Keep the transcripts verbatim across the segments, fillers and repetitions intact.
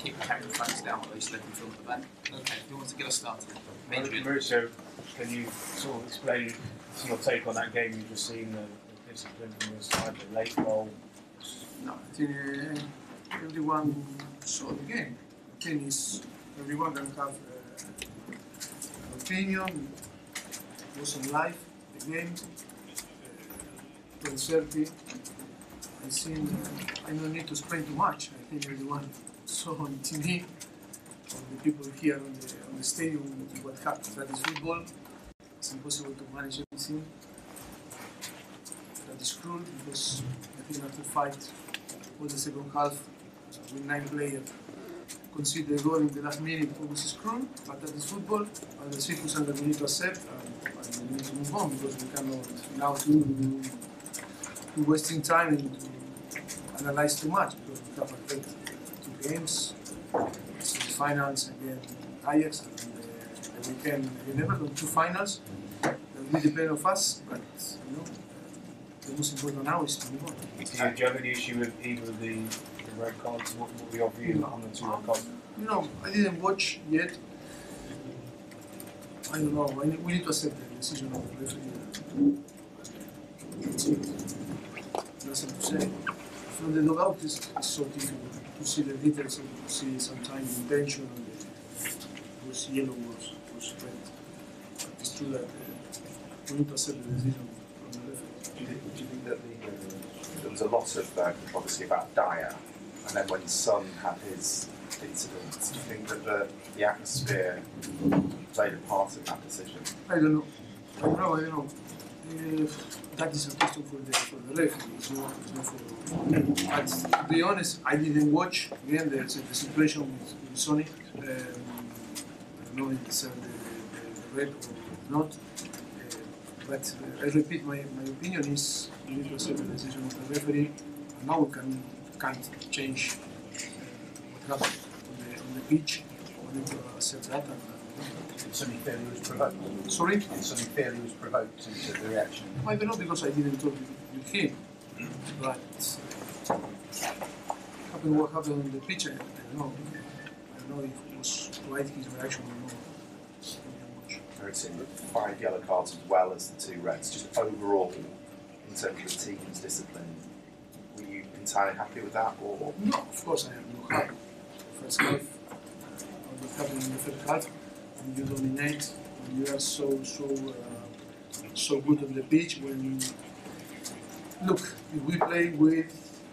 keep the camera fans down, at least let them film at the back. Okay, who wants to get us started? Mauricio, can you sort of explain your take on that game you've just seen, the, the discipline from your side, the late goal? No, I think uh, everyone saw the game. The thing is, everyone can have uh, an opinion. It wasn't live, the game. Uh, twelve thirty. I think uh, I don't need to explain too much. I think everyone saw on T V, on the people here on the, on the stadium, what happens. That is football. It's impossible to manage everything. That is cruel because I think after fight, all the second half, with nine players, concede the goal in the last minute, which is cruel, but that is football, and the circumstances that we need to accept, and, and we need to move on because we cannot now to, to wasting time and to analyze too much because we have played two games, finals against Ajax, and uh, the weekend we never done two finals. That will depend on us, but you know, the most important now is to move on. Do you, do you have any issue with either of the, the red cards? What would be your view on the two red cards? No, I didn't watch yet. I don't know. I need, we need to accept the decision of the referee. That's it. Nothing to say. From the dugout, it's, it's so difficult to see the details and to see sometimes intention and the, was yellow was, was red. But it's true that uh, we need to accept the decision from the referee. Do you, think, do you think that the, uh, there was a lot of uh, controversy about Dyer, and then when Son had his incident, do you think that the, the atmosphere played a part in that decision? I don't know. I don't know. I don't know. Uh, that is a question for the for the referee. It's not, it's not for me. But to be honest, I didn't watch again the, the situation with, with Sonny. Um, I don't know if it's uh, the, the, the red or not. But uh, I repeat, my, my opinion is we need to accept the decision of the referee. And now we can, can't change uh, what happened on the, on the pitch. We need to accept that. And, uh, Something fairly was provoked. Sorry? Something fairly was provoked into the reaction. I don't know because I didn't talk with him. But uh, happened what happened on the pitch, I don't know. I don't know if it was right his reaction or not. I've seen five yellow cards as well as the two reds. Just overall, in terms of the team's discipline, were you entirely happy with that? Or no, of course I am not happy. First half, I was happy in the first half. When you dominate, when you are so so uh, so good on the pitch. When look, if we play with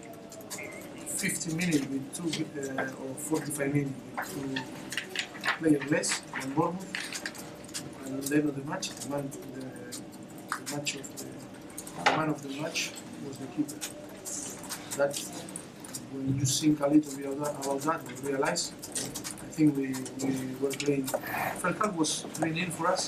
fifty minutes with two uh, or forty-five minutes with two players less than Bournemouth. And at the end of the match, the man, the, the match of the, the man of the match was the keeper. That when you think a little bit about that, you realize. I think we, we were playing. First half was three nil for us.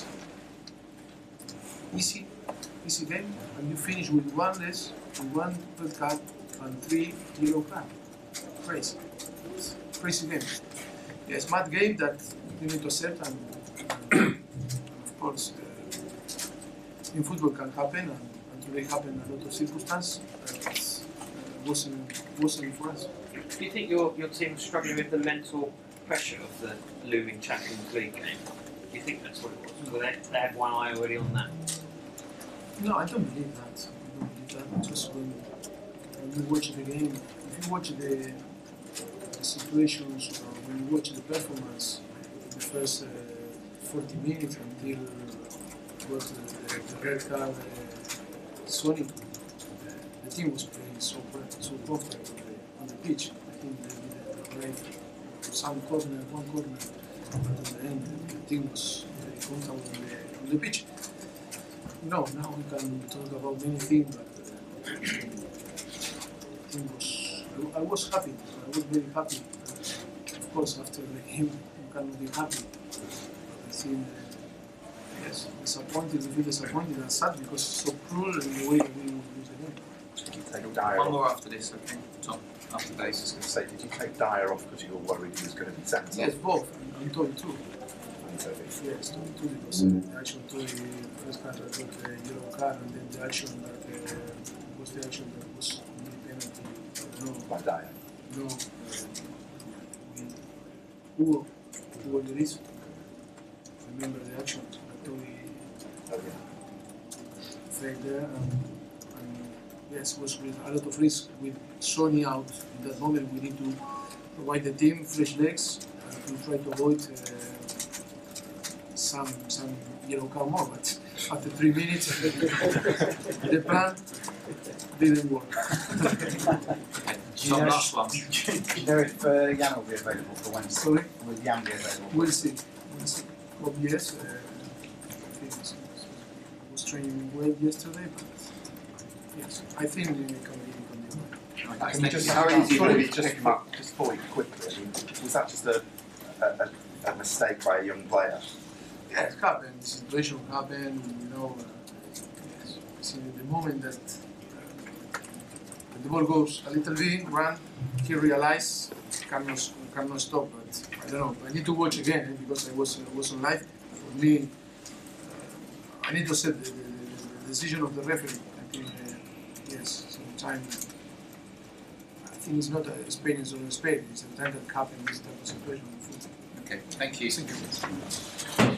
Easy, easy game, and you finish with one less, with one red card and three yellow cards. Crazy, crazy game. Yes, mad game that you need to accept and. and Of course, uh, in football can happen, and, and today happened a lot of circumstances that uh, wasn't wasn't for us. Do you think your your team was struggling with the mental pressure of the looming Champions League game? Do you think that's what it was? Were they, they had one eye already on that? No, I don't believe that. I don't believe that. Just when, when you watch the game, if you watch the, the situations, or when you watch the performance, the first. Uh, forty minutes until was the, the, the red card uh, Sony. Uh, the team was playing so so comfortable on the, on the pitch. I think they did a right some corner, one corner, but in the end the team was very comfortable on the, on the pitch. No, now we can talk about many things, but uh, the team was. I, I was happy. I was very happy. Uh, of course, after the game, you cannot be happy. Seen, uh, yes, disappointed, we feel disappointed and sad because it's so cruel in the way we lose the game. One more after this, okay, Tom, after this. I was just going to say, did you take Dyer off because you were worried he was going to be sent off? Yes, both, and, and Toy too. And Toby. Yes, Toy too, because uh, the action Toy, first card that got the yellow card, and then the action that uh, was the action that was made penalty. No, By Dyer? No, uh, we, Hugo, Hugo Lloris. Remember the action that Tony failed there, and, and yes, was with a lot of risk with Sony out in that moment. We need to provide the team fresh legs and to try to avoid uh, some some yellow card more. But after three minutes, the plan didn't work. Do you know, last one. do you know if uh, Jan will be available for Wednesday? Sorry, Will Jan be available? we'll see. We'll see. Hope yes. Uh, I think it's, I was training well yesterday, but yes, I think we can be can be well. Can you just, How how easy easy would it maybe be to just pick come up just for you quickly? I mean, was that just a, a, a, a mistake by a young player? Yeah, it happened. The situation happened. You know, uh, yes. See, the moment that uh, when the ball goes a little bit, run, he realized cannot cannot stop. But I don't know. I need to watch again eh, because I was uh, was on live. For me, uh, I need to set the, the, the, the decision of the referee. I think uh, yes, sometimes I think it's not a Spain is not a Spain. It's a time that happens in this type of situation. Okay, thank you. Thank you.